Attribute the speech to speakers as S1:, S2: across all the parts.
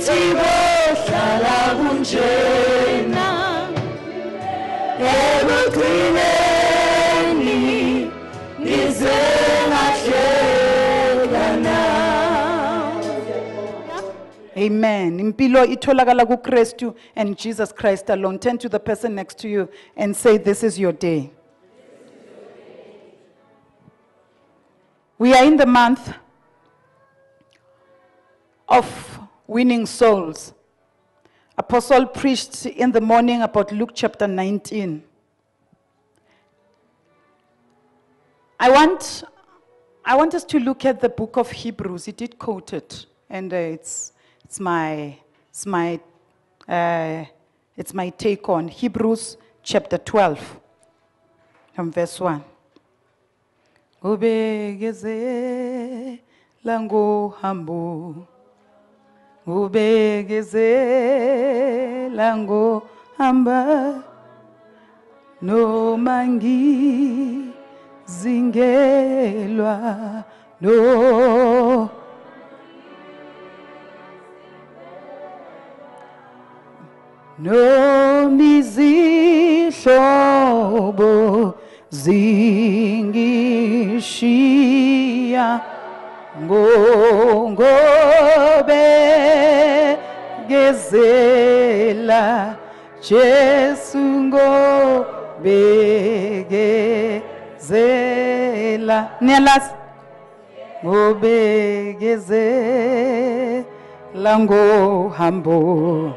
S1: bohlala kunjena ekugcineni ngize ngahleka nawe. Amen. Impilo itholakala kuKristu and Jesus Christ alone. Turn to the person next to you and say, this is your day. We are in the month of winning souls. Apostle preached in the morning about Luke chapter 19. I want us to look at the book of Hebrews. He did quote it, and it's my take on Hebrews chapter 12 from verse 1. Ubegeze lango hambu, ubegeze lango hamba, no mangi zingelwa no. No mizihlobo zingishiya ngobegezela Jesu ngobegezela nelas ngobegezela ngohambo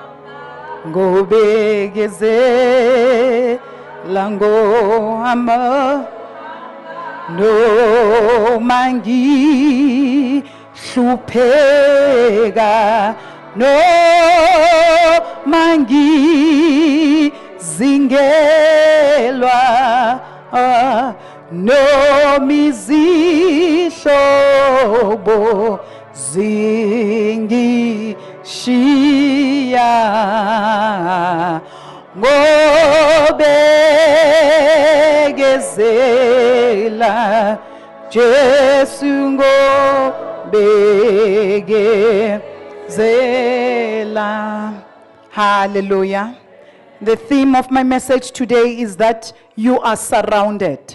S1: ngobegezela ngohambo no mangi hlupheka no mangi zingelwa no mizihlobo zingishiya ngobegezela Jesu ngobegezela. Hallelujah. The theme of my message today is that you are surrounded.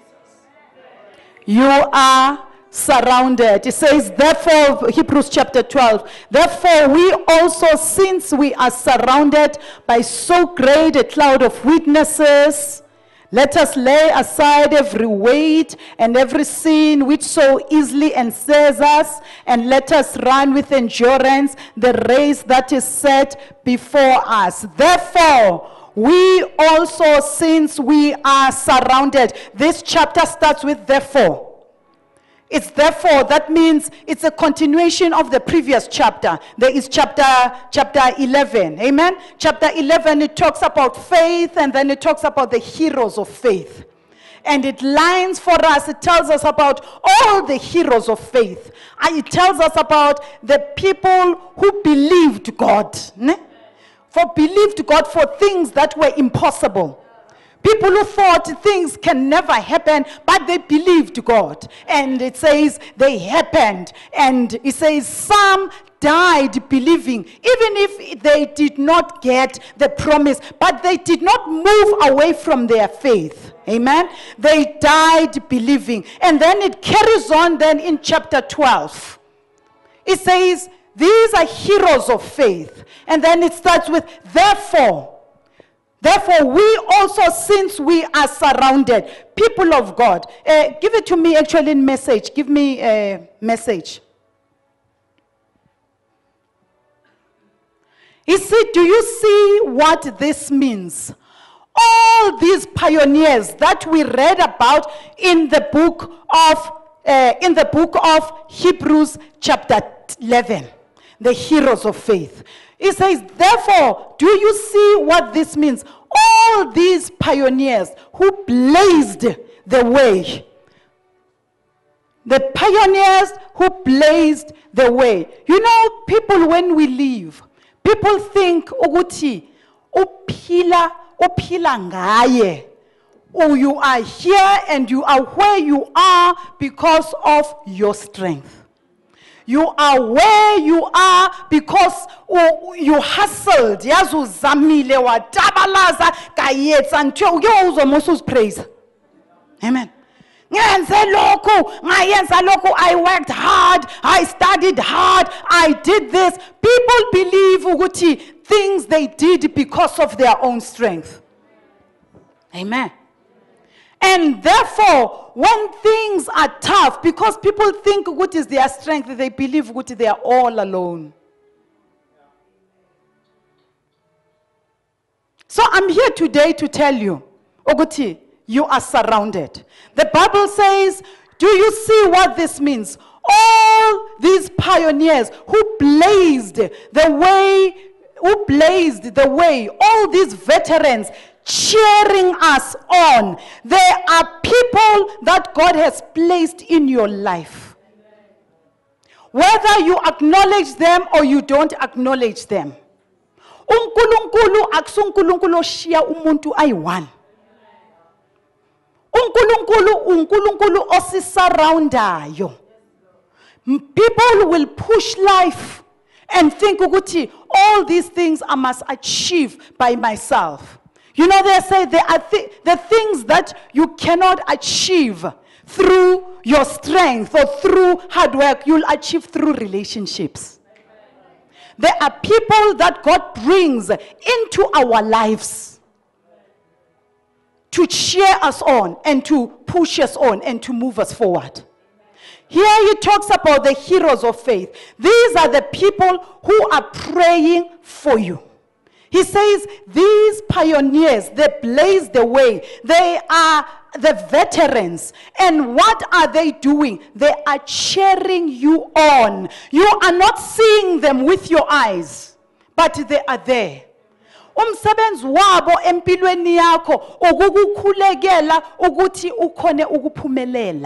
S1: You are surrounded. It says, therefore, Hebrews chapter 12, therefore we also, since we are surrounded by so great a cloud of witnesses, let us lay aside every weight and every sin which so easily ensnares us, and let us run with endurance the race that is set before us. Therefore, we also, since we are surrounded. This chapter starts with therefore. It's therefore, that means it's a continuation of the previous chapter. There is chapter 11, amen? Chapter 11, it talks about faith, and then it talks about the heroes of faith. And it lines for us, it tells us about all the heroes of faith. And it tells us about the people who believed God. Believed God for things that were impossible. People who thought things can never happen, but they believed God. And it says they happened. And it says some died believing, even if they did not get the promise, but they did not move away from their faith. Amen? They died believing. And then it carries on then in chapter 12. It says, these are heroes of faith. And then it starts with, therefore, we also, since we are surrounded, people of God. Give it to me actually in message. Give me a message. You see, do you see what this means? All these pioneers that we read about in the book of Hebrews chapter 11, the heroes of faith. It says, therefore, do you see what this means? All these pioneers who blazed the way. The pioneers who blazed the way. You know, people, when we leave, people think, ukuthi, uphila ngaye. Oh, you are here and you are where you are because of your strength. You are where you are because you hustled. Yazi uzamile watabalaza kayetsa until you uzomusa praise. Amen. I worked hard, I studied hard, I did this. People believe ukuthi things they did because of their own strength. Amen. And therefore, when things are tough, because people think what is their strength, they believe what they are all alone. So I'm here today to tell you, Oguti, you are surrounded. The Bible says, do you see what this means? All these pioneers who blazed the way, all these veterans cheering us on. There are people that God has placed in your life. Whether you acknowledge them or you don't acknowledge them. uNkulunkulu akusunkulunkulu oshiya umuntu ayi-one. uNkulunkulu osisurroundayo. People will push life and think ukuthi all these things I must achieve by myself. You know, they say there are the things that you cannot achieve through your strength or through hard work, you'll achieve through relationships. There are people that God brings into our lives to cheer us on and to push us on and to move us forward. Here he talks about the heroes of faith. These are the people who are praying for you. He says these pioneers, they blaze the way. They are the veterans. And what are they doing? They are cheering you on. You are not seeing them with your eyes, but they are there. Umsebenzi wabo empilweni yakho ukukukhulekela ukuthi ukhone ukuphumelela.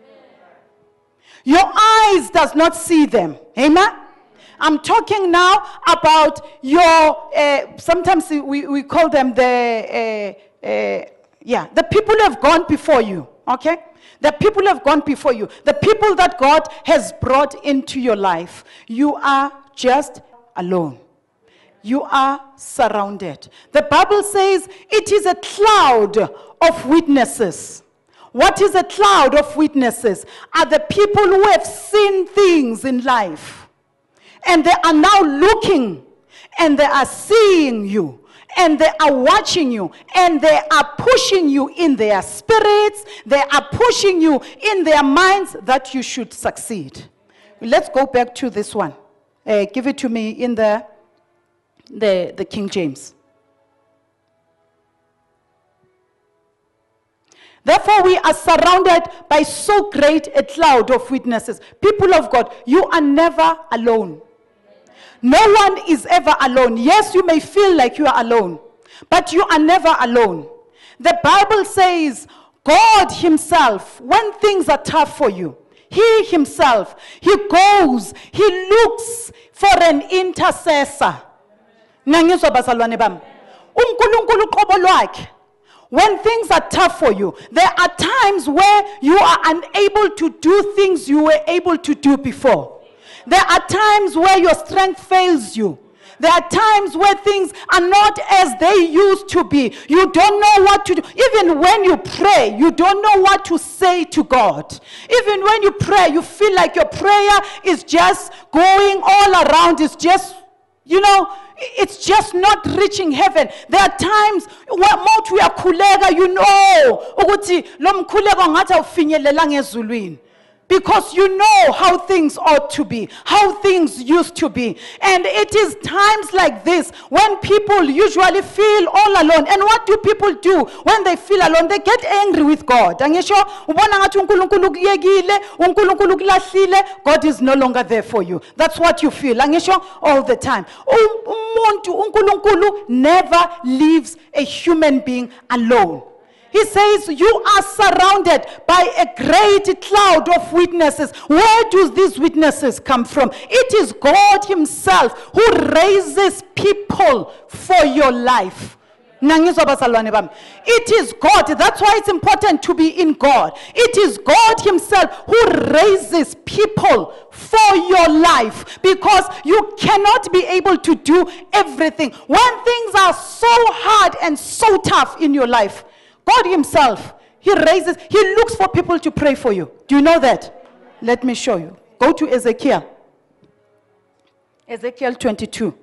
S1: Your eyes does not see them. Amen. I'm talking now about your, sometimes we call them the people who have gone before you, okay? The people who have gone before you. The people that God has brought into your life. You are just alone. You are surrounded. The Bible says it is a cloud of witnesses. What is a cloud of witnesses? Are the people who have seen things in life. And they are now looking, and they are seeing you, and they are watching you, and they are pushing you in their spirits, they are pushing you in their minds that you should succeed. Let's go back to this one. Give it to me in the King James. Therefore, we are surrounded by so great a cloud of witnesses. People of God, you are never alone. No one is ever alone. Yes, you may feel like you are alone, but you are never alone. The Bible says God himself, when things are tough for you, he himself, he goes, he looks for an intercessor. When things are tough for you, there are times where you are unable to do things you were able to do before. There are times where your strength fails you. There are times where things are not as they used to be. You don't know what to do. Even when you pray, you don't know what to say to God. Even when you pray, you feel like your prayer is just going all around. It's just, you know, it's just not reaching heaven. There are times where we are kulega, you know, ukuthi lo mkhuleko ngathi awufinyelela ngezulwini. Because you know how things ought to be, how things used to be. And it is times like this when people usually feel all alone. And what do people do when they feel alone? They get angry with God. God is no longer there for you. That's what you feel all the time. Unkulunkulu never leaves a human being alone. He says, you are surrounded by a great cloud of witnesses. Where do these witnesses come from? It is God himself who raises people for your life. It is God. That's why it's important to be in God. It is God himself who raises people for your life, because you cannot be able to do everything. When things are so hard and so tough in your life, God himself, he looks for people to pray for you. Do you know that? Let me show you. Go to Ezekiel. Ezekiel 22.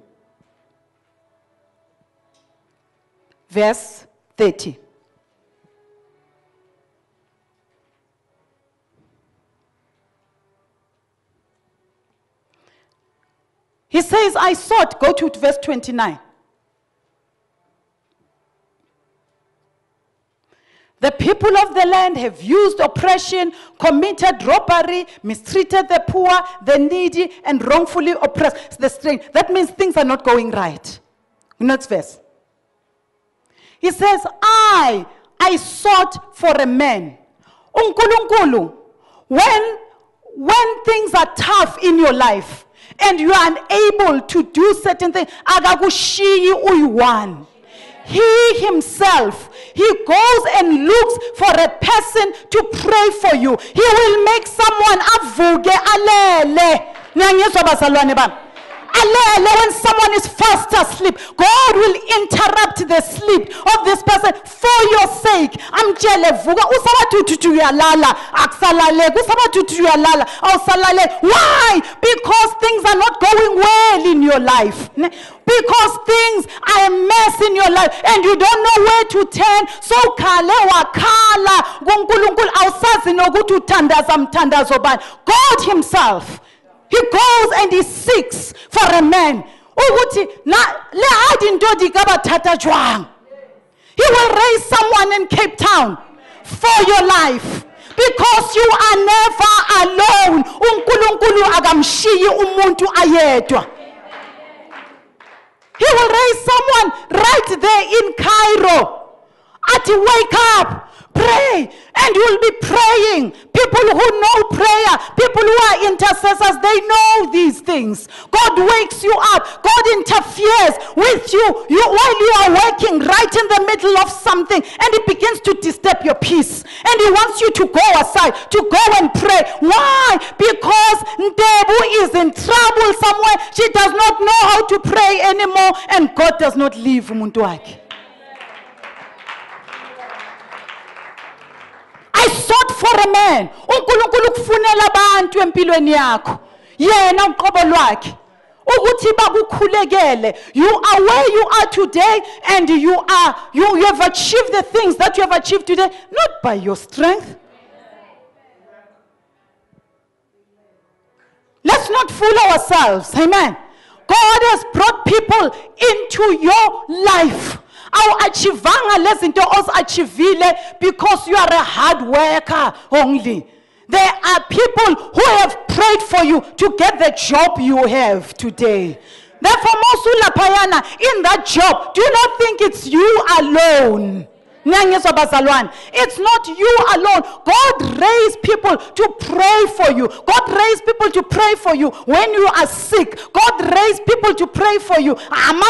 S1: Verse 30. He says, I sought, go to verse 29. The people of the land have used oppression, committed robbery, mistreated the poor, the needy, and wrongfully oppressed the strange. That means things are not going right. Next verse. He says, I sought for a man. Unkulunkulu, when things are tough in your life and you are unable to do certain things, akakushiyi uyi-one. He himself, he goes and looks for a person to pray for you. He will make someone avuke alele. Nyanyiswa bazalwane bami. When someone is fast asleep, God will interrupt the sleep of this person for your sake. Why? Because things are not going well in your life. Because things are a mess in your life and you don't know where to turn. So God himself, he goes and he seeks for a man. He will raise someone in Cape Town for your life, because you are never alone. He will raise someone right there in Cairo. Wake up. Pray, and you will be praying. People who know prayer, people who are intercessors, they know these things. God wakes you up. God interferes with you while you are working right in the middle of something, and He begins to disturb your peace. And He wants you to go aside, to go and pray. Why? Because Ndebu is in trouble somewhere. She does not know how to pray anymore, and God does not leave umuntu wakhe. I sought for a man. uNkulunkulu kufunela abantu empilweni yakho. Yena uqobo lwakhe. Ukuthi bakukhulekele. You are where you are today, and you have achieved the things that you have achieved today, not by your strength. Let's not fool ourselves. Amen. God has brought people into your life. Because you are a hard worker only. There are people who have prayed for you to get the job you have today. Therefore, in that job, do not think it's you alone. It's not you alone. God raised people to pray for you. God raised people to pray for you when you are sick. God raised people to pray for you.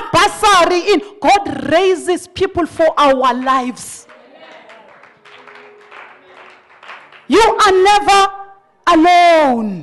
S1: God raises people for our lives. You are never alone.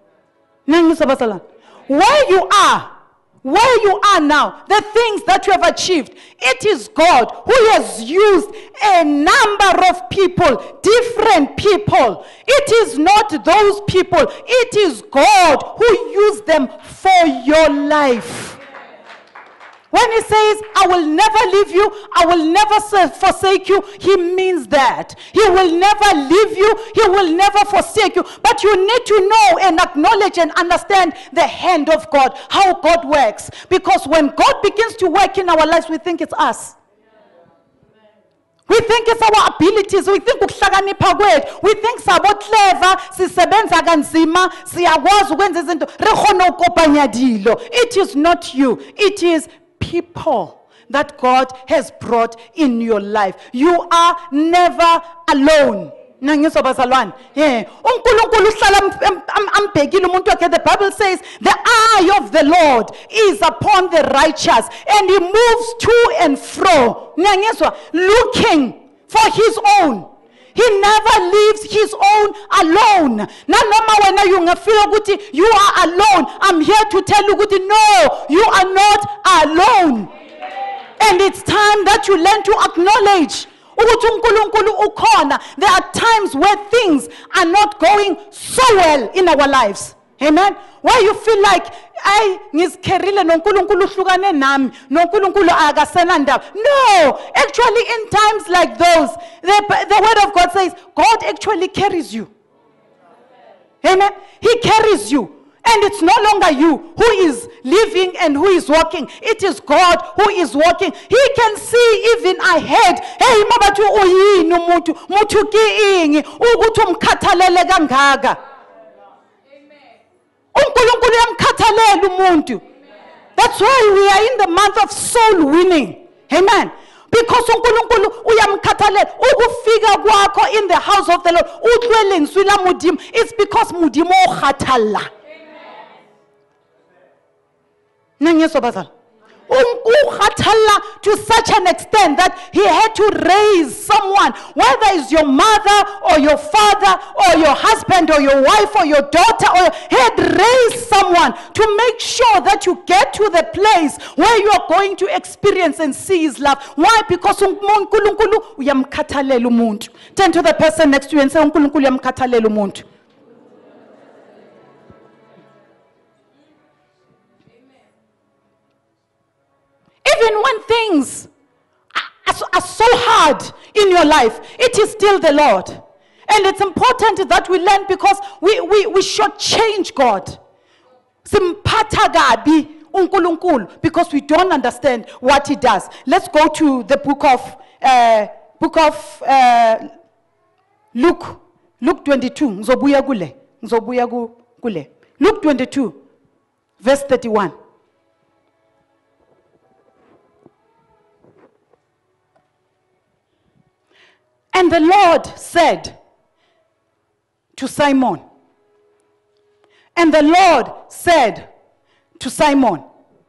S1: Where you are now, the things that you have achieved, it is God who has used a number of people, different people. It is not those people. It is God who used them for your life. When He says, I will never leave you, I will never forsake you, He means that. He will never leave you, He will never forsake you. But you need to know and acknowledge and understand the hand of God, how God works. Because when God begins to work in our lives, we think it's us. We think it's our abilities. We think ukuhlakanipha kwethu. We think sabo clever, sisebenza kanzima, siyakwazi ukwenza izinto, rekhona ukopanya dilo. It is not you. It is people that God has brought in your life. You are never alone. Nangizwa bazalwane. Yeah. uNkulunkulu uhlala ambhekile umuntu wakhe. The Bible says the eye of the Lord is upon the righteous and he moves to and fro. Nangizwa, looking for his own. He never leaves his own alone. Nanoma wena ungafika ukuthi you are alone. I'm here to tell you ukuthi no, you are not alone. And it's time that you learn to acknowledge ukuthi uNkulunkulu ukhona. There are times where things are not going so well in our lives. Amen. Why you feel like ay ngizikherile noNkulunkulu uhlukane nami, noNkulunkulu akasena ndaba. No, actually in times like those, the word of God says God actually carries you. Amen. He carries you. And it's no longer you who is living and who is walking. It is God who is walking. He can see even ahead. Hey, mabatu uyini umuntu, mutu ki ingi, ukuthi umkhathalele kangaka. uNkulunkulu uyamkhathalela umuntu. That's why we are in the month of soul winning. Amen. Because uNkulunkulu uyamkhathalela ukufika kwakho in the house of the Lord. Utlwele nzwi la Modimo. It's because Modimo o khathala. Nangizwa bazala. To such an extent that he had to raise someone, whether it's your mother or your father or your husband or your wife or your daughter, or he had raised someone to make sure that you get to the place where you are going to experience and see his love. Why? Because uNkulunkulu uyamkhathalela umuntu. Turn to the person next to you and say uNkulunkulu uyamkhathalela umuntu. Even when things are so hard in your life, it is still the Lord. And it's important that we learn, because we should change God. Simpatha gabi uNkulunkulu, because we don't understand what he does. Let's go to the book of Luke. Luke 22. Nzobuya kule. Luke 22, verse 31. And the Lord said to Simon, and the Lord said to Simon,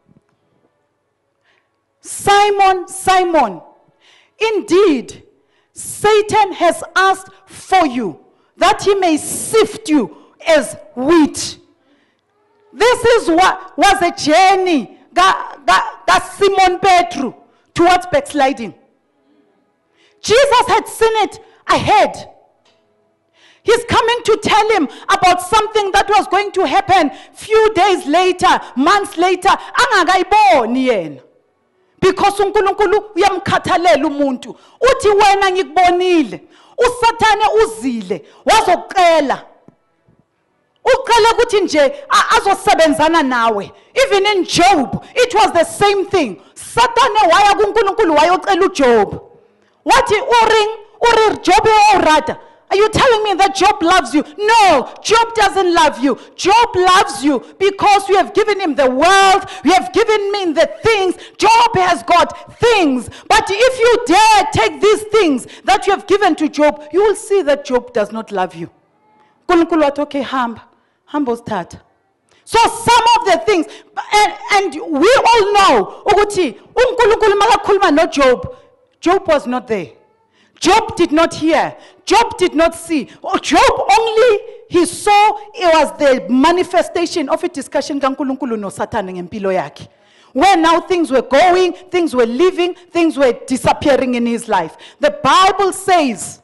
S1: Simon, Simon, indeed, Satan has asked for you, that he may sift you as wheat. This is what was a journey that Simon Petru towards backsliding. Jesus had seen it ahead. He's coming to tell him about something that was going to happen few days later, months later. Angakayiboni yena. Because uNkulunkulu uyamkhathalela umuntu. Uthi wena ngikubonile. USathane uzile, wazokucela. Ucela ukuthi nje azosebenzana nawe. Even in Job, it was the same thing. Sathane waya kuNkulunkulu wayocela uJob. What uring Job orada? Are you telling me that Job loves you? No, Job doesn't love you. Job loves you because you have given him the world, you have given me the things. Job has got things. But if you dare take these things that you have given to Job, you will see that Job does not love you. Nkulunkulu wathi okay, hamba usithatha. So some of the things, and we all know ukuthi uNkulunkulu makakhuluma no Job, Job was not there. Job did not hear. Job did not see. Job only, he saw, it was the manifestation of a discussion kaNkulunkulu no Satan ngempilo yakhe. Where now things were going, things were leaving, things were disappearing in his life. The Bible says,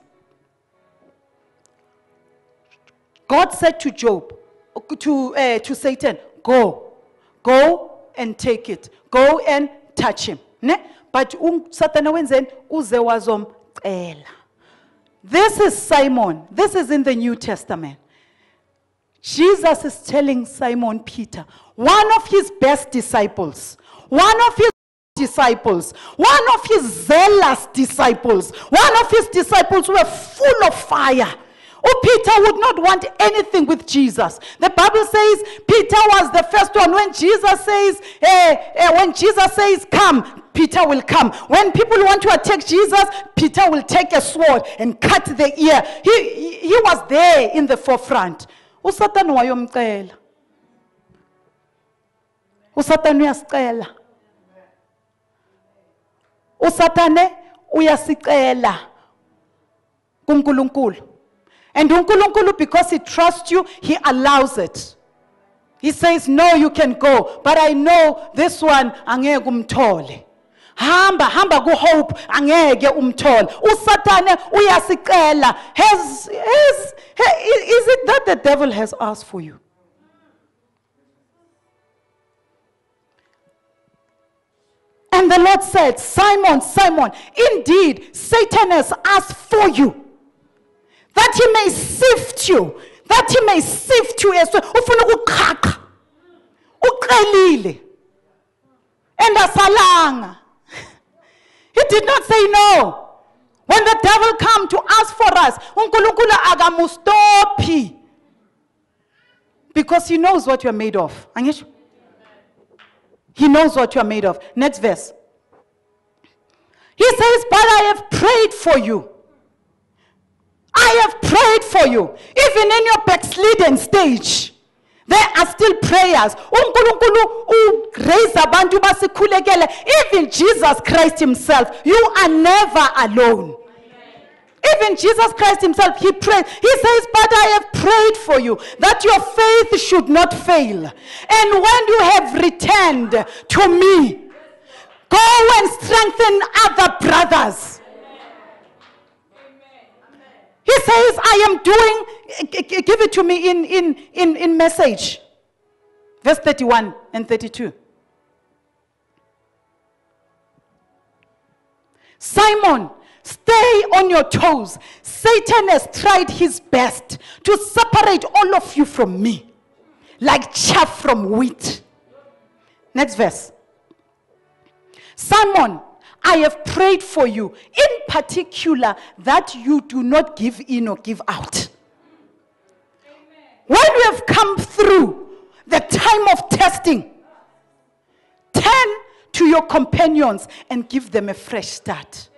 S1: God said to Job, to Satan, go and take it. Go and touch him. Ne? But Satan wenzeni uze wazomcela. This is Simon. This is in the New Testament. Jesus is telling Simon Peter, one of his best disciples, one of his zealous disciples, one of his disciples who were full of fire. Oh, Peter would not want anything with Jesus. The Bible says Peter was the first one. When Jesus says, come, Peter will come. When people want to attack Jesus, Peter will take a sword and cut the ear. He was there in the forefront. Usatan wayomcela. Usatan uyasicela. Usatane uyasicela kuNkulunkulu. And uNkulunkulu, because he trusts you, he allows it. He says, no, you can go, but I know this one angeke umthole. Hamba ku hope angeke umthole. Usatane uyasicela. Is it that the devil has asked for you? And the Lord said, Simon, Simon, indeed Satan has asked for you, that he may sift you, that he may sift you as well. Ufuna ukuqhaqa, uqhelile, endasalanga. He did not say no. When the devil come to ask for us, uNkulunkulu akamustopi, because he knows what you are made of. Angisho? He knows what you are made of. Next verse. He says, but I have prayed for you. I have prayed for you. Even in your backslidden stage, there are still prayers. Even Jesus Christ himself, you are never alone. Even Jesus Christ himself, he prayed. He says, but I have prayed for you, that your faith should not fail. And when you have returned to me, go and strengthen other brothers. He says, I am doing, give it to me in Message. Verse 31 and 32. Simon, stay on your toes. Satan has tried his best to separate all of you from me, like chaff from wheat. Next verse. Simon, I have prayed for you, in particular, that you do not give in or give out. When you have come through the time of testing, turn to your companions and give them a fresh start.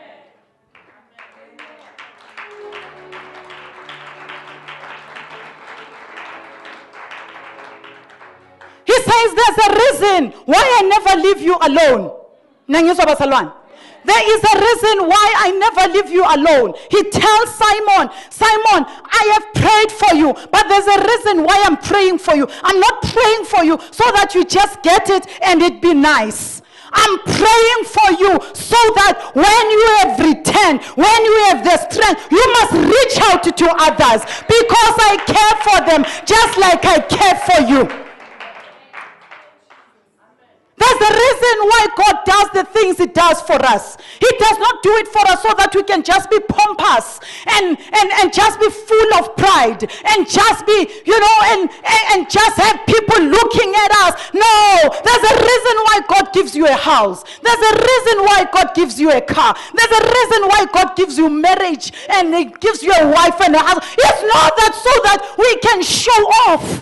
S1: He says there's a reason why I never leave you alone. There is a reason why I never leave you alone. He tells Simon, Simon, I have prayed for you, but there's a reason why I'm praying for you. I'm not praying for you so that you just get it and it be nice. I'm praying for you so that when you have returned, when you have the strength, you must reach out to others, because I care for them just like I care for you. That's the reason why God does the things he does for us. He does not do it for us so that we can just be pompous and just be full of pride and just be, and just have people looking at us. No, there's a reason why God gives you a house. There's a reason why God gives you a car. There's a reason why God gives you marriage and he gives you a wife and a husband. It's not that so that we can show off.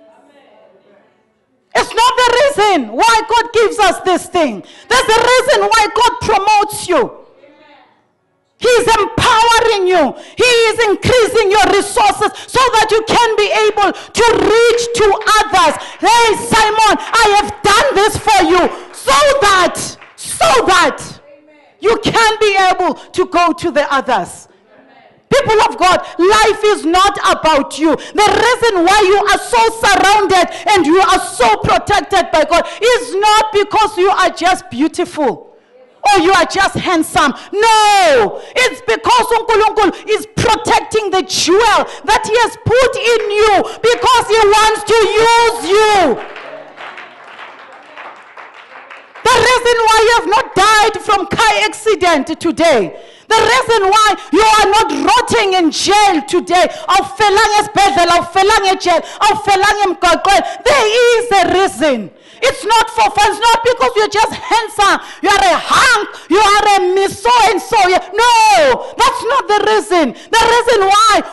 S1: It's not the reason why God gives us this thing. There's a reason why God promotes you. He's empowering you. He is increasing your resources so that you can be able to reach to others. Hey, Simon, I have done this for you so that you can be able to go to the others. People of God, life is not about you. The reason why you are so surrounded and you are so protected by God is not because you are just beautiful or you are just handsome. No, it's because uNkulunkulu is protecting the jewel that he has put in you, because he wants to use you. The reason why you have not died from car accident today, the reason why you are not rotting in jail today, there is a reason. It's not for fun. It's not because you're just handsome, you are a hunk, you are a miss so and so. No, that's not the reason. The reason why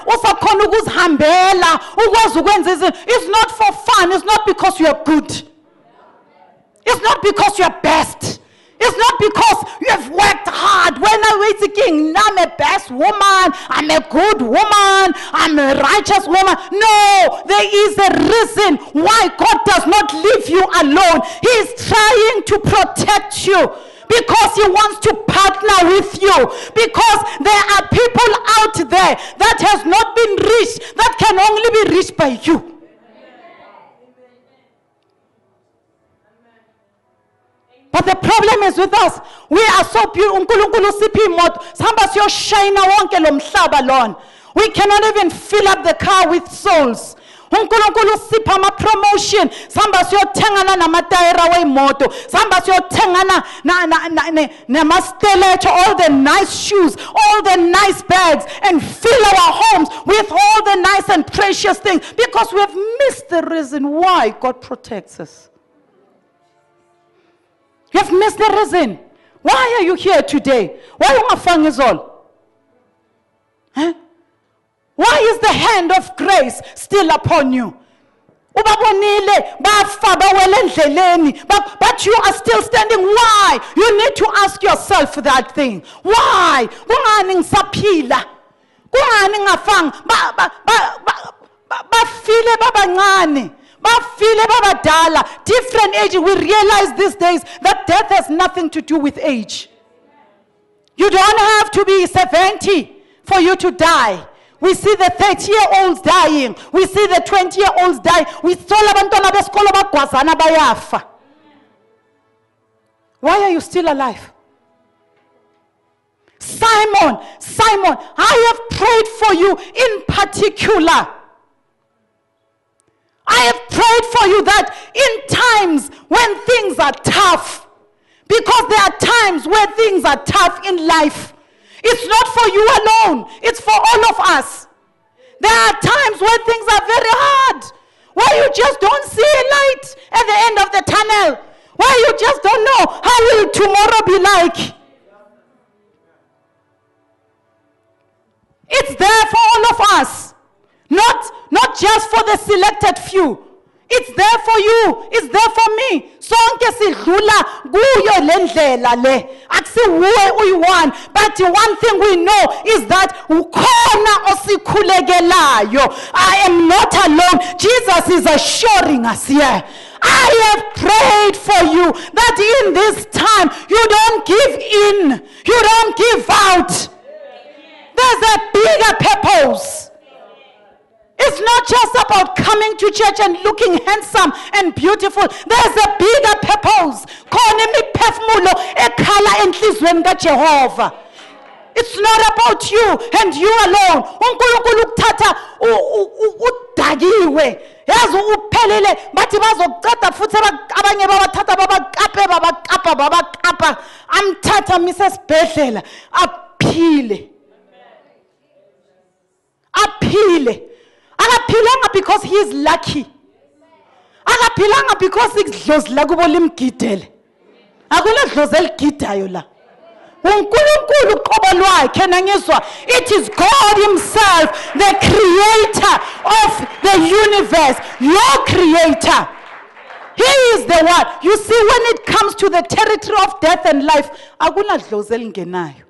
S1: it's not for fun. It's not because you are good. It's not because you are best. It's not because you have worked hard. When I was thinking, I'm a best woman, I'm a good woman, I'm a righteous woman. No, there is a reason why God does not leave you alone. He is trying to protect you. Because he wants to partner with you. Because there are people out there that has not been reached, that can only be reached by you. But the problem is with us. We are so beautiful. We cannot even fill up the car with souls. uNkulunkulu usipha ama promotion, samba siyothengana namatayera wemoto, samba siyothengana namastelecho, all the nice shoes, all the nice bags, and fill our homes with all the nice and precious things, because we have missed the reason why God protects us. You have missed the reason. Why are you here today? Why are you all? Huh? Why is the hand of grace still upon you? But you are still standing. Why? You need to ask yourself that thing. Why? Different age. We realize these days that death has nothing to do with age. You don't have to be 70 for you to die. We see the 30-year-olds dying. We see the 20-year-olds dying. We saw abantwana besikolo bagwazana bayafa. Why are you still alive? Simon, I have prayed for you in particular. I have prayed for you that in times when things are tough, because there are times where things are tough in life, it's not for you alone, it's for all of us. There are times where things are very hard, where you just don't see a light at the end of the tunnel, where you just don't know how will tomorrow be like. It's there for all of us, not just for the selected few. It's there for you. It's there for me. Sonke sidlula kuyo lendlela le. Akusiwe uyi-one. But the one thing we know is that ukhona osikhulekelayo. I am not alone. Jesus is assuring us here. I have prayed for you that in this time you don't give in. You don't give out. There's a bigger purpose. It's not just about coming to church and looking handsome and beautiful. There's a bigger purpose. It's not about you and you alone. uNkulunkulu ukuthatha udakiwe. Yazi uphelele bathi bazoqeda futhi abanye babathatha babakapa amthatha misesibhedlela aphile. Akaphilanga because he is lucky. Akaphilanga because idlozi lakubo limgidele. Akula dlozi eligidayo la. uNkulunkulu uqobo lwakhe nangizwa. It is God himself, the creator of the universe, your creator. He is the one. You see, when it comes to the territory of death and life, akuna dlozi elingenayo.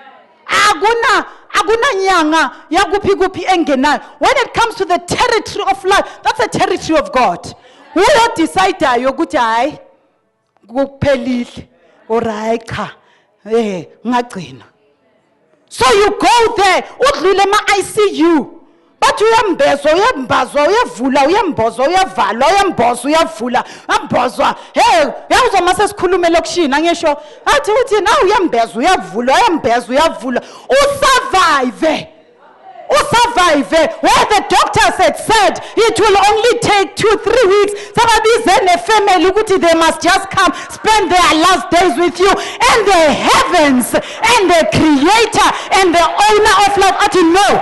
S1: Aguna nyanga yakuphi kuphi engenayo. When it comes to the territory of life, that's the territory of God. Who decidayo ukuthi hayi kuphelile orayi cha ngagcina. So you go there udlule ma ICU. But uyambezwa uyambazwa uyavula uyambozwa uyavala uyambozwa uyavula ambozwa. Hey, uyawuzwa mase sikhulume lokushini angisho athi uthi na uyambezwa uyavula uyambezwa uyavula usurvive. Where the doctors had said it will only take 2-3 weeks. Sababize ne family ukuthi they must just come spend their last days with you, and the heavens and the creator and the owner of life athi no.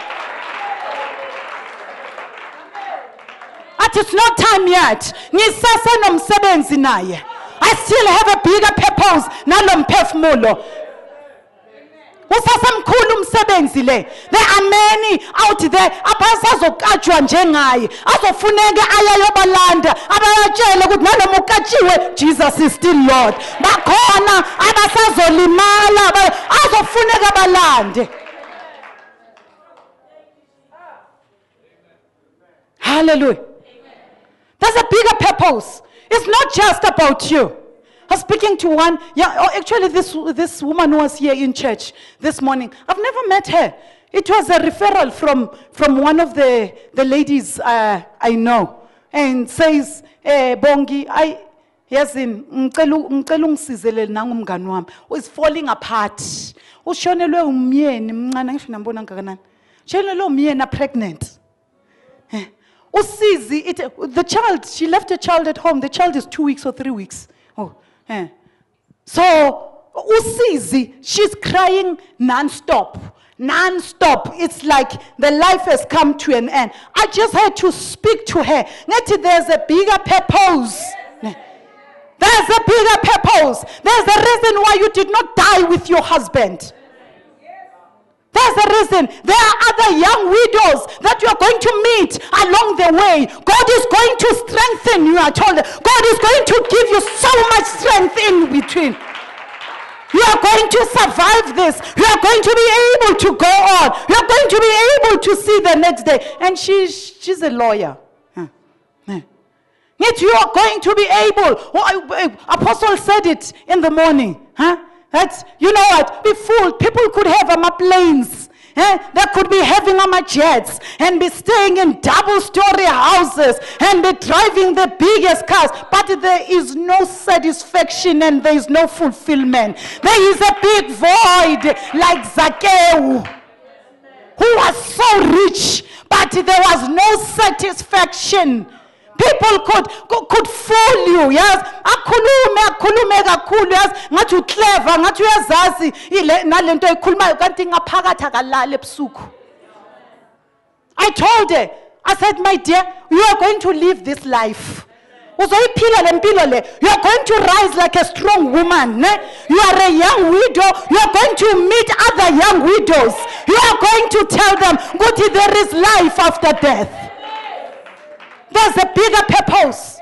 S1: It's not time yet. Ngisasa nomsebenzi naye. I still have a bigger purpose nalo mphefumulo. Usasamkhulu umsebenzi le. There are many out there abasazokatshwa njengaye. Azofuneka ayayobalanda abayatshela ukuthi noma ukatshiwe Jesus is still Lord. Bakhona khona abasazolimala azofuneka balande. Hallelujah. There's a bigger purpose. It's not just about you. I was speaking to one, actually this woman who was here in church this morning. I've never met her. It was a referral from one of the ladies I know. And says, Bongi, ngicela ungisizele nangumngani wami is falling apart. Ushonelwe umyeni mncane ngisho nambona ngakanani. Ushonelwe umyeni pregnant. Usizi, the child, she left a child at home. The child is 2 weeks or 3 weeks. So, Usizi, she's crying non-stop. Non-stop. It's like the life has come to an end. I just had to speak to her. There's a bigger purpose. There's a bigger purpose. There's a reason why you did not die with your husband. There's a reason. There are other young widows that you are going to meet along the way. God is going to strengthen you, I told you. God is going to give you so much strength in between. You are going to survive this. You are going to be able to go on. You are going to be able to see the next day. And she's a lawyer. Yet you are going to be able. Apostle said it in the morning. That's, you know what, be fooled. People could have planes. They could be having jets and be staying in double-story houses and be driving the biggest cars. But there is no satisfaction and there is no fulfillment. There is a big void like Zacchaeus, who was so rich, but there was no satisfaction. People could fool you, yes. Akhulume kakhulu, yes. Ngathi uclever, ngathi uyazazi nalento ekhulumayo kanti ngaphakathi akalali ebusuku. I told her, I said, my dear, you are going to live this life. Uzoyiphila le mpilo le. You are going to rise like a strong woman. You are a young widow. You are going to meet other young widows. You are going to tell them, Guti, there is life after death. There's a bigger purpose.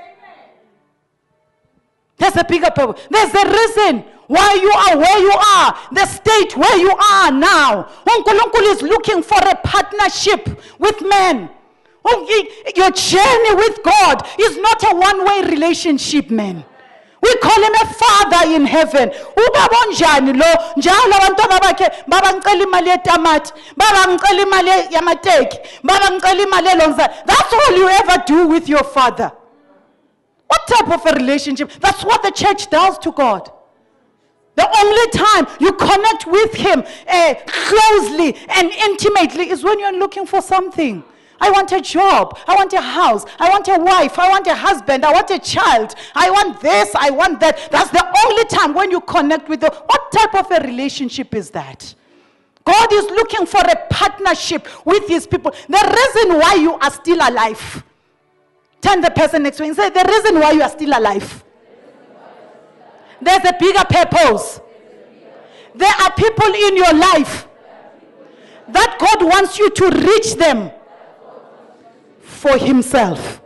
S1: There's a bigger purpose. There's a reason why you are where you are, the state where you are now. Unkulunkulu is looking for a partnership with men. Your journey with God is not a one-way relationship, man. We call him a father in heaven. Ubaba onjani lo njalo abantwana bakhe baba ngicela imali yetamati, baba ngicela imali yamateki, baba ngicela imali elonza. That's all you ever do with your father. What type of a relationship? That's what the church does to God. The only time you connect with him closely and intimately is when you're looking for something. I want a job, I want a house, I want a wife, I want a husband, I want a child, I want this, I want that. That's the only time when you connect with them. What type of a relationship is that? God is looking for a partnership with his people. The reason why you are still alive. Turn the person next to you and say, the reason why you are still alive. There's a bigger purpose. There are people in your life that God wants you to reach them for himself.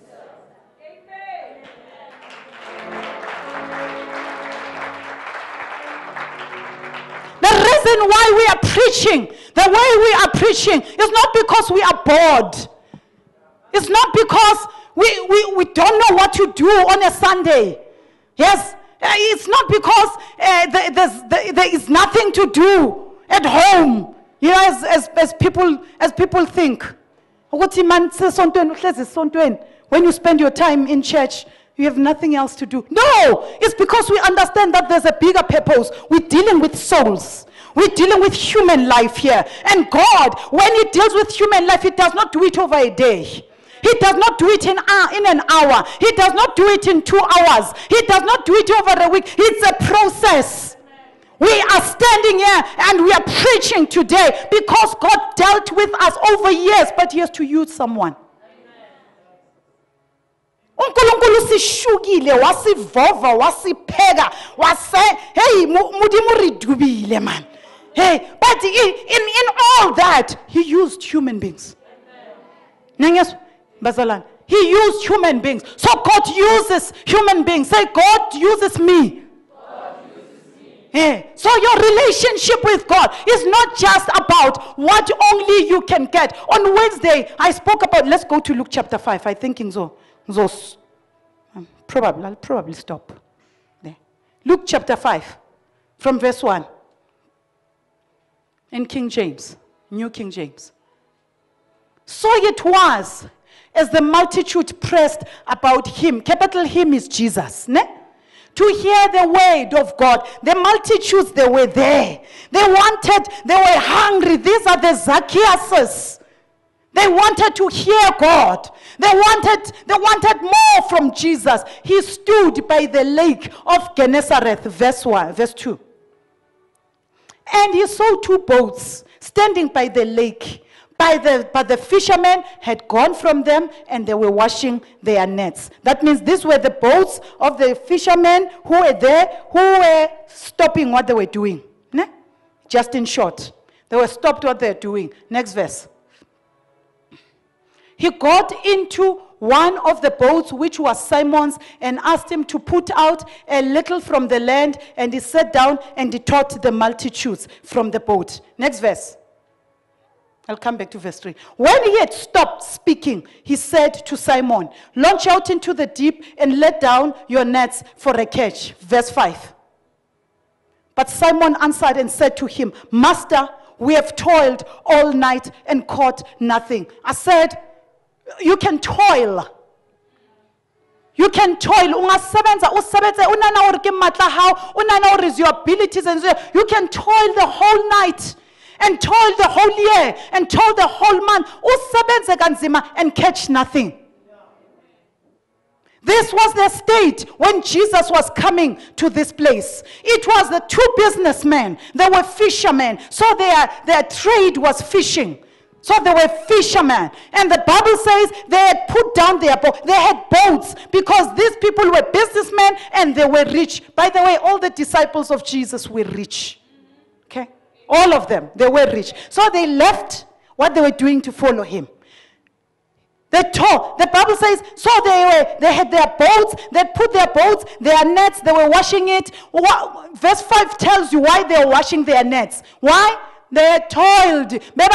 S1: The reason why we are preaching, the way we are preaching, is not because we are bored. It's not because we don't know what to do on a Sunday. Yes, it's not because there is nothing to do at home. You know, as people think. When you spend your time in church, you have nothing else to do. No, it's because we understand that there's a bigger purpose. We're dealing with souls. We're dealing with human life here. And God, when he deals with human life, he does not do it over a day. He does not do it in an hour. He does not do it in 2 hours. He does not do it over a week. It's a process. We are standing here and we are preaching today because God dealt with us over years, but he has to use someone. uNkulunkulu sishukile wasivova wasipheka wase hey mudimu ridubile man. Hey, but in all that he used human beings. Nanges Bazalan, he used human beings. So God uses human beings. Say, God uses me So your relationship with God is not just about what only you can get. On Wednesday, I spoke about, let's go to Luke chapter 5. I think in those, I'll probably stop there. Luke chapter 5, from verse 1. In King James, New King James. So it was, as the multitude pressed about him, capital him is Jesus, ne? To hear the word of God. The multitudes, they were there. They were hungry. These are the Zacchaeuses. They wanted to hear God. They wanted more from Jesus. He stood by the lake of Gennesaret, verse 2. And he saw two boats standing by the lake. But the fishermen had gone from them and they were washing their nets. That means these were the boats of the fishermen who were there, who were stopping what they were doing. Ne? Just in short, they were stopped what they were doing. Next verse. He got into one of the boats, which was Simon's, and asked him to put out a little from the land, and he sat down and he taught the multitudes from the boat. Next verse. I'll come back to verse 3. When he had stopped speaking, he said to Simon, launch out into the deep and let down your nets for a catch. Verse 5. But Simon answered and said to him, Master, we have toiled all night and caught nothing. I said, you can toil. You can toil. Ungasebenza usebenze unana hore ke matla hao, unana hore is your abilities and you can toil the whole night. And toil the whole year, and toil the whole month, usebenze kanzima and catch nothing. This was the state when Jesus was coming to this place. It was the two businessmen. They were fishermen, so their trade was fishing. So they were fishermen. And the Bible says they had put down their boat. They had boats because these people were businessmen and they were rich. By the way, all the disciples of Jesus were rich. Okay? All of them, they were rich. So they left what they were doing to follow him. The Bible says, so they had their boats, they put their boats, their nets, they were washing it. Verse 5 tells you why they were washing their nets. Why? They toiled.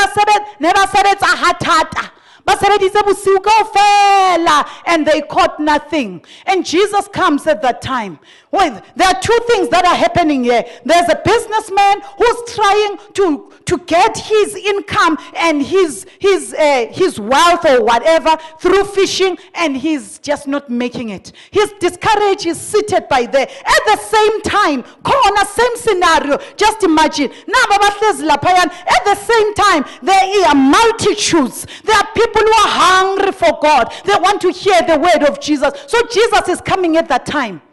S1: And they caught nothing. And Jesus comes at that time. Well, there are two things that are happening here. There's a businessman who's trying to get his income and his wealth or whatever through fishing, and he's just not making it. He's discouraged, he's seated by there. At the same time, corona, same scenario. Just imagine. At the same time, there are multitudes. There are people who are hungry for God. They want to hear the word of Jesus. So Jesus is coming at that time.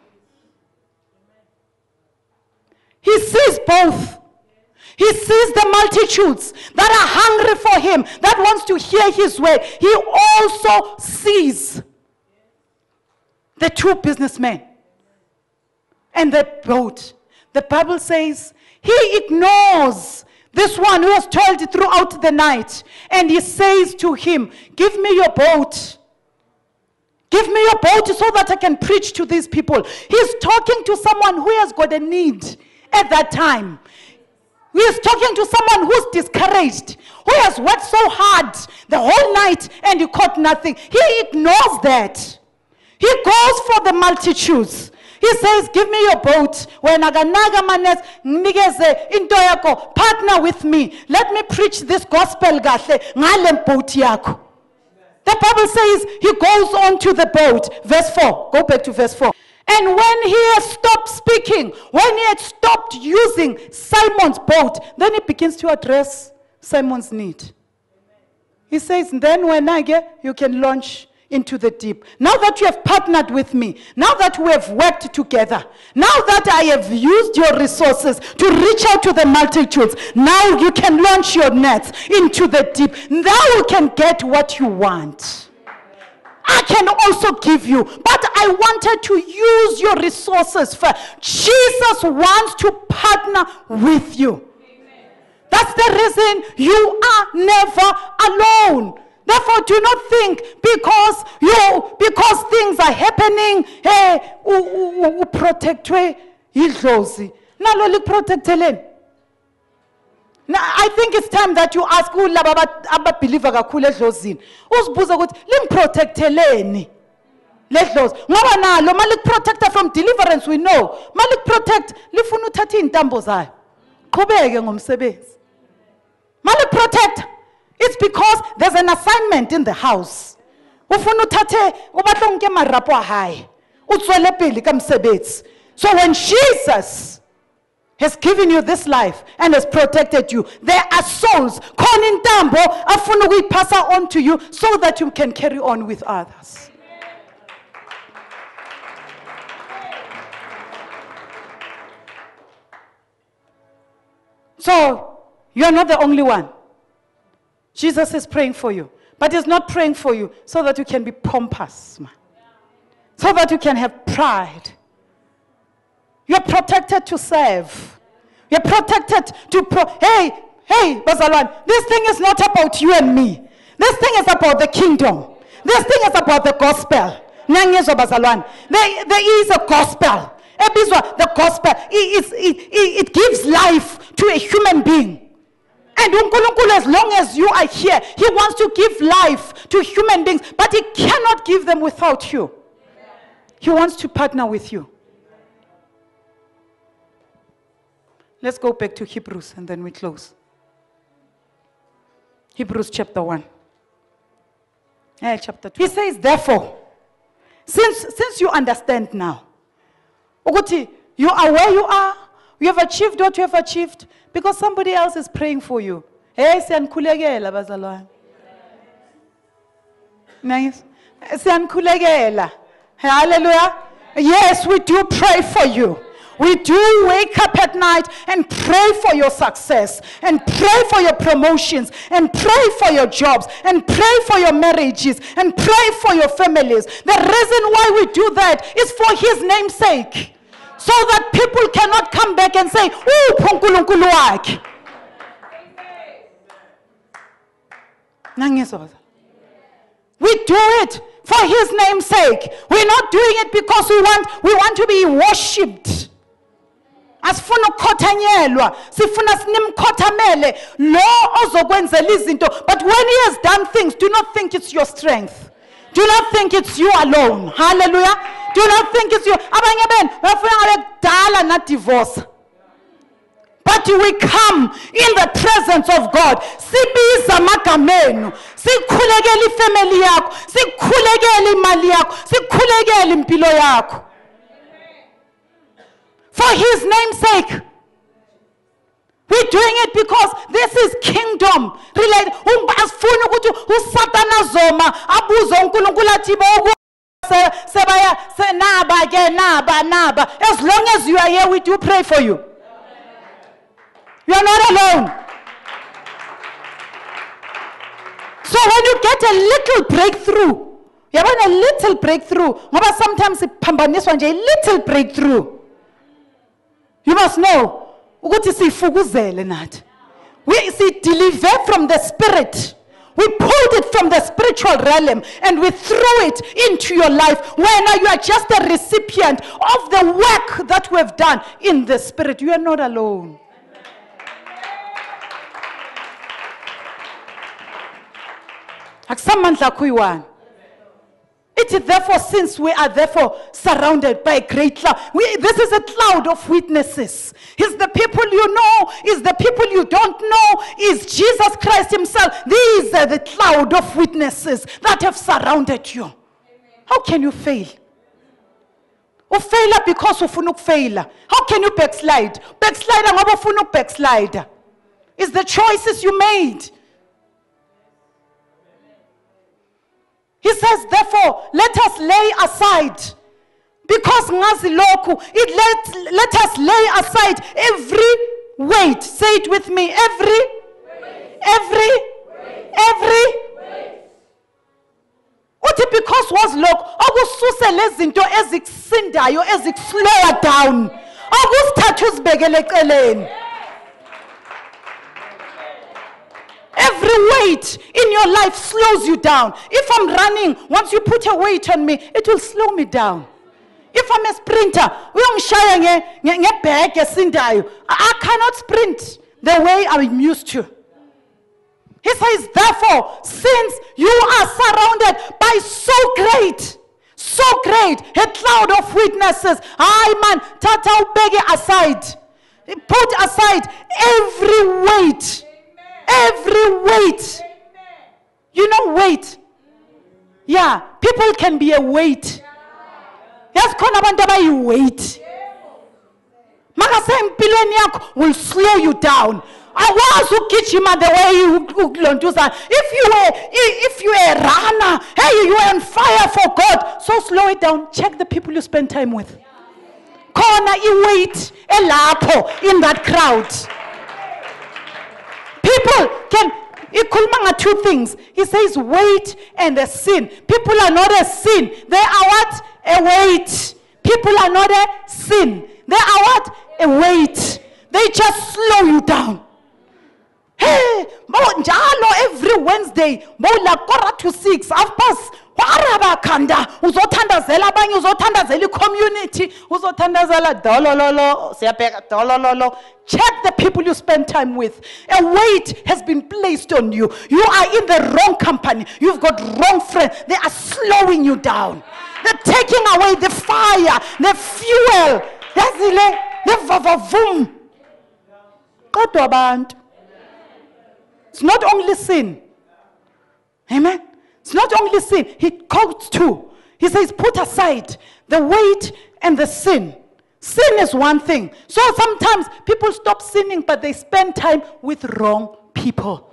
S1: He sees both. He sees the multitudes that are hungry for him, that wants to hear his word. He also sees the two businessmen and the boat. The Bible says he ignores this one who has toiled throughout the night, and he says to him, give me your boat. Give me your boat so that I can preach to these people. He's talking to someone who has got a need at that time. He is talking to someone who's discouraged, who has worked so hard the whole night and he caught nothing. He ignores that. He goes for the multitudes. He says, give me your boat. When aganaga manes nigeze into yako, partner with me. Let me preach this gospel gahle ngale boat yako. The Bible says he goes on to the boat. Verse 4. Go back to verse 4. And when he had stopped speaking, when he had stopped using Simon's boat, then he begins to address Simon's need. He says, then when I get, you can launch into the deep. Now that you have partnered with me, now that we have worked together, now that I have used your resources to reach out to the multitudes, now you can launch your nets into the deep. Now you can get what you want. I can also give you, but I wanted to use your resources first. Jesus wants to partner with you. Amen. That's the reason you are never alone. Therefore, do not think because things are happening, hey, protect nalo likuprotecteleni. Now I think it's time that you ask ulaba ababeliever kakhulu edlozini uzibuza ukuthi limprotecteleni ledlozi ngoba nalo malikuprotecta from deliverance we know malikuprotect lifuna uthatha intambo zayo qhubeke ngomsebenzi malikuprotect it's because there's an assignment in the house ufuna uthathe ubahlonke marapo ahaye utswele pele ka msebenzi. So when Jesus has given you this life and has protected you, there are souls khona intambo afuna ukuyipassa on to you so that you can carry on with others. So you're not the only one. Jesus is praying for you, but he's not praying for you so that you can be pompous, so that you can have pride. You're protected to serve. You're protected to hey, Bazalwan, this thing is not about you and me. This thing is about the kingdom. This thing is about the gospel. Nangezo Bazalwan. There is a gospel. The gospel, it gives life to a human being. And uNkulunkulu, as long as you are here, he wants to give life to human beings, but he cannot give them without you. He wants to partner with you. Let's go back to Hebrews and then we close. Hebrews chapter 1. Chapter 2. He says, therefore, since you understand now, Uguti, you are where you are, you have achieved what you have achieved, because somebody else is praying for you. Hey, siyankhulekela bazalwane. Nice. Siyankhulekela. Hallelujah. Yes, we do pray for you. We do wake up at night and pray for your success, and pray for your promotions, and pray for your jobs, and pray for your marriages, and pray for your families. The reason why we do that is for his name's sake. So that people cannot come back and say, "Oh, uNkulunkulu wakhe." We do it for his name's sake. We're not doing it because we want to be worshipped. Asifuna ukukhothanyelwa, sifuna sinimkhothamele lo ozokwenzela izinto. But when he has done things, do not think it's your strength. Do not think it's you alone. Hallelujah. Do not think it's you. Abanye benu bafuna ngabe kudala na divorce. But we come in the presence of God. Sibiza amagama enu. Sikhulekele ifamily yakho, sikhulekele imali yakho, sikhulekele impilo yakho. For his name's sake. We're doing it because this is kingdom related. Asifuna ukuthi uSatana zoma abuza uNkulunkulu athi boku sebaya senaba ke naba. As long as you are here, we do pray for you. You are not alone. So when you get a little breakthrough, you want a little breakthrough. Ngoba sometimes iphambaniswa nje a little breakthrough. You must know. Ukuthi sifukuzele nathi. We deliver from the spirit. We pulled it from the spiritual realm and we threw it into your life, where now you are just a recipient of the work that we have done in the spirit. You are not alone. Akusamandla kuyiwani. It is therefore, since we are therefore surrounded by a great cloud. This is a cloud of witnesses. Is the people you know, is the people you don't know, is Jesus Christ himself. These are the cloud of witnesses that have surrounded you. How can you fail? You fail because ufuna ukufeyila. How can you backslide? Backslide ngoba ufuna ukbackslide. It's the choices you made. He says, therefore, let us lay aside. Because ngazi lokhu, let us lay aside every weight. Say it with me. Every. Uthi because was lokhu, akususe lezinto ezikusindayo ezikuslowwa down. Akusithatha uzibekele eceleni. Every weight in your life slows you down. If I'm running, once you put a weight on me, it will slow me down. If I'm a sprinter, uyongishaya ngebag esindayo. I cannot sprint the way I'm used to. He says, therefore, since you are surrounded by so great a cloud of witnesses, man, tata ubeke aside. Put aside every weight. Every weight. You know weight? Yeah, people can be a weight. Yes, khona abantu abayi-weight. Makase impilweni yakho will slow you down. Awazi ukugijima the way ukulontuza. If you are a runner, hey, you are on fire for God. So slow it down. Check the people you spend time with. Khona i-weight elapho in that crowd. People can ikhuluma two things. He says weight and a sin. People are not a sin. They are what? A weight. People are not a sin. They are what? A weight. They just slow you down. Hey, njalo every Wednesday, la 4:45, 6:30, waraba khanda, uzothandazela abanye, uzothandazela community, uzothandazela dolololo, siyabheka dolololo. Check the people you spend time with. A weight has been placed on you. You are in the wrong company. You've got wrong friends. They are slowing you down. They're taking away the fire, the fuel. Yazile, the vavavum. Kodwa abantu. It's not only sin. Amen. It's not only sin. He quotes two. He says, put aside the weight and the sin. Sin is one thing. So sometimes people stop sinning, but they spend time with wrong people.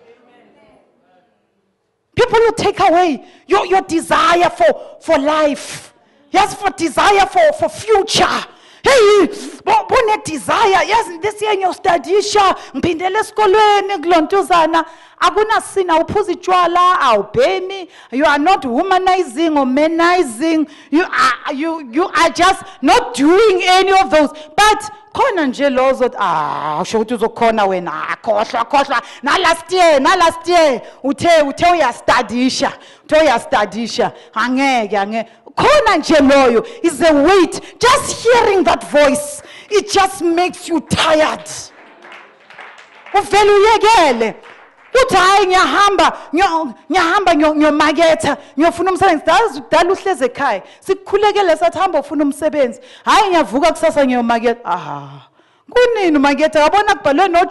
S1: People who take away your desire for life. Yes, for desire for future. Hey, bone desire. Yes, this year you studisha, mpindele esikolweni kulontuzana. Akuna sin awuphuza itshwala, awubhemi. You are not womanizing or menizing. You are just not doing any of those. But khona nje lozo usho ukuthi uzokhona wena khohlwa na last year uthe uyastudisha angeke khona nje loyo is a weight. Just hearing that voice, it just makes you tired. Uvela uyekele uthi hayi ngiyahamba ngiyomaketha ngiyofuna umsebenzi. Dala uhleze ekhaya sikukhulekele sathi hamba ufuna umsebenzi. Hayi ngiyavuka kusasa ngiyomaketha. Kunini umaketha yabona kubhalwe no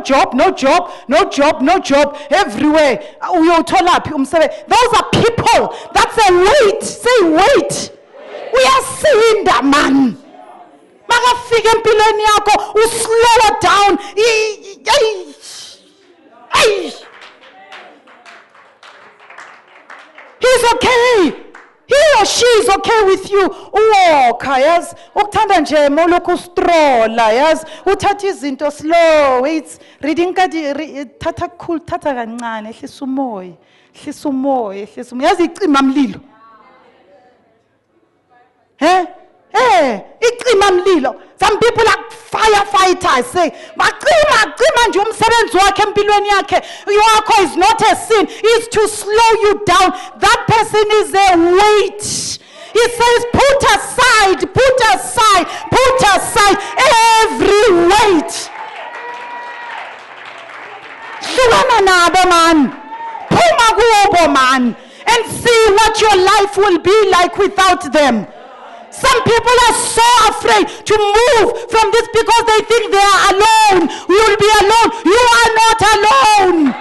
S1: job everywhere. Uyothola phi umsebenzi? Those are people. That's a weight. Say weight. Uyasinda man. Makafika empilweni yakho slow down. He's okay. He or she is okay with you. Uwalka, yes. Ukuthanda nje molokhu strolla, yes. Uthatha izinto slow. It's reading kadi thatha cool, thatha kancane, ehlisa umoya. Yazi icima mlilo. Icima mlilo. Some people are firefighters say, "Macima nje umsebenzi wakhe empilweni yakhe. Yakho is not a sin. It's to slow you down. That person is a weight." He says, put aside every weight. Hlukana nabo man. Phuma kubo man. And see what your life will be like without them. Some people are so afraid to move from this because they think they are alone. You will be alone. You are not alone.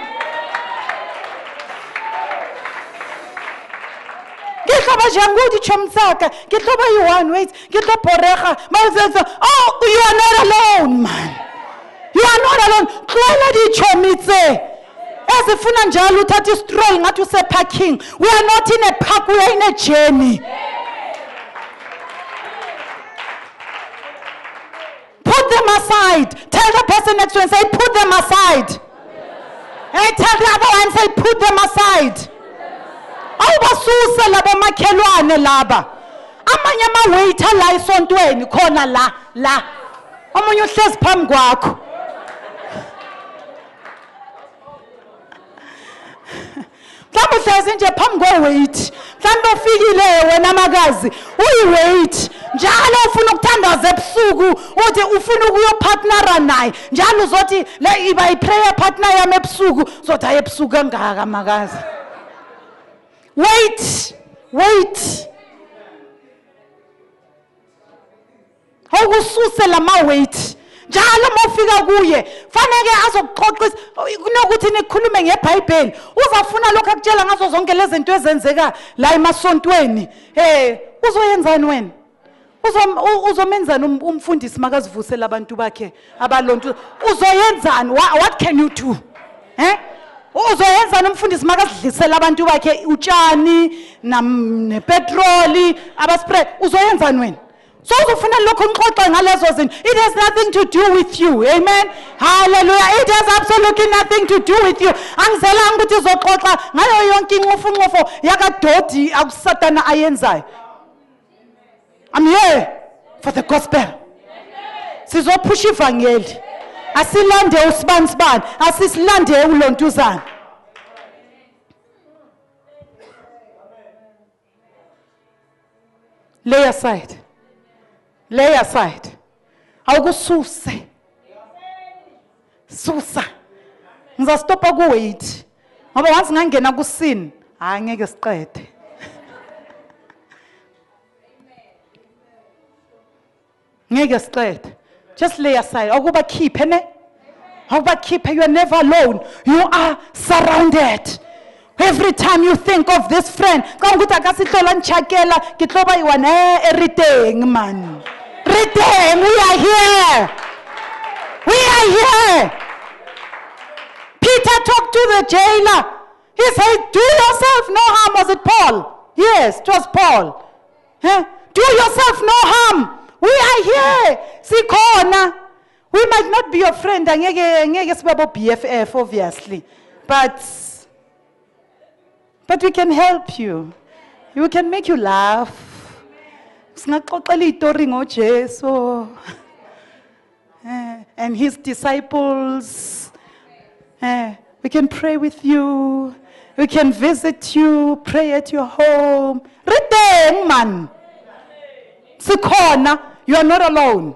S1: Oh, you are not alone, man. You are not alone. Ezifuna njalo uthatha istroll ngathi use parking. We are not in a park, we are in a journey. Put them aside. Tell the person next to you and say, put them aside. Hey, tell the other one and say, put them aside. Awubasuse labo makhelwane laba. Amanye ama-waiter la esontweni khona la. Omunye uhlezi phambi kwakho. Mhlawumbe uhlezi nje phambi kwe-wait. Mhlawumbe ufikile wena makazi uyi-wait. njalo ufuna ukuthandaza ebusuku uthi ufuna ukuyopartnera naye njalo uzothi le iba iprayer partner yami ebusuku uzothi hayi ebusuku kangaka makazi. Wait. Awususe lama wait. Njalo mawufika kuye fanele azokuxoxisa kunokuthi nikhulume ngeBhayibheli uzafuna lokho akutshela ngazo zonke lezi zinto ezenzeka la emasontweni uzoyenzani wena uzomenzani umfundisi makazivusela abantu bakhe abalonto uzoyenzani what can you do uzoyenzani umfundisi makazidlisela abantu bakhe utshani nepetroli abaspray uzoyenzani wena so uzofuna lokho ngixoxa ngalezo zinto it has nothing to do with you amen hallelujah it has absolutely nothing to do with you angizelanga ukuthi uzoxoxa ngayo yonke inxufu yakadodi akusatana ayenzayo. I'm here for the gospel. Sizophusha ivangeli asilande usibanisibani asisilande ulontuzana. Lay aside. Awukususe. Susa. Ngizastopa kuwait. Ngoba once ngangena kusini, angeke siqede. Ngeke siqede. Just lay aside. Awukuba keep ne? Awukuba keep, you are never alone. You are surrounded. Every time you think of this friend, everything, man. Everything, we are here. We are here. Peter talked to the jailer. He said, do yourself no harm. Was it Paul? Yes, it was Paul. Do yourself no harm. We are here. Sikhona. We might not be your friend. Angeke sibe BFF, obviously. But we can help you. We can make you laugh. And his disciples. We can pray with you. We can visit you, pray at your home. Return, man. Sikhona, you are not alone.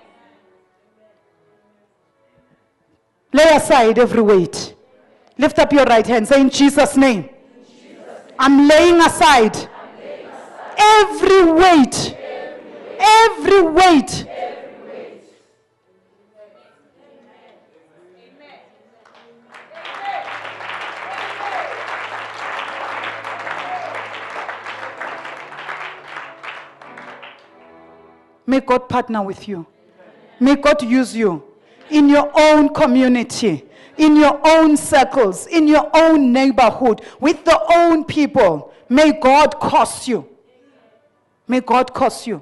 S1: Lay aside every weight. Lift up your right hand. Say in Jesus' name. I'm laying aside every weight. Every weight. May God partner with you. May God use you in your own community, in your own circles, in your own neighborhood, with the own people. May God cause you. May God cause you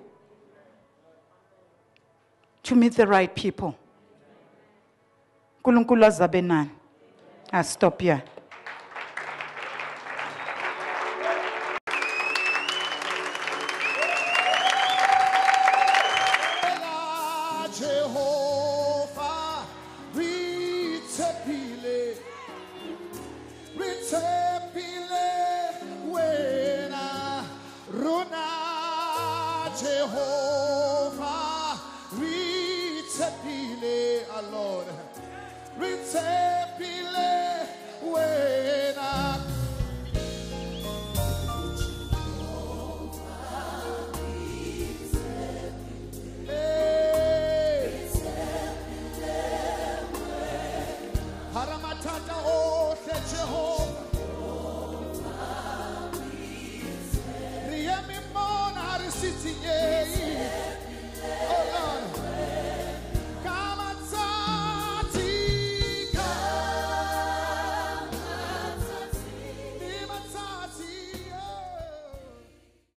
S1: to meet the right people. Nkulunkulu azabe nani. I'll stop here.
S2: Lord,